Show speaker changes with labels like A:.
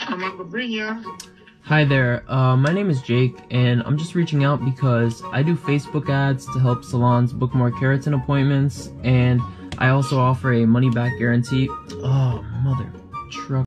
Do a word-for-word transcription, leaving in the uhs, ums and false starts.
A: I'm Uncle Bree here.
B: Hi there, uh, my name is Jake, and I'm just reaching out because I do Facebook ads to help salons book more keratin appointments, and I also offer a money-back guarantee. Oh, mother truck.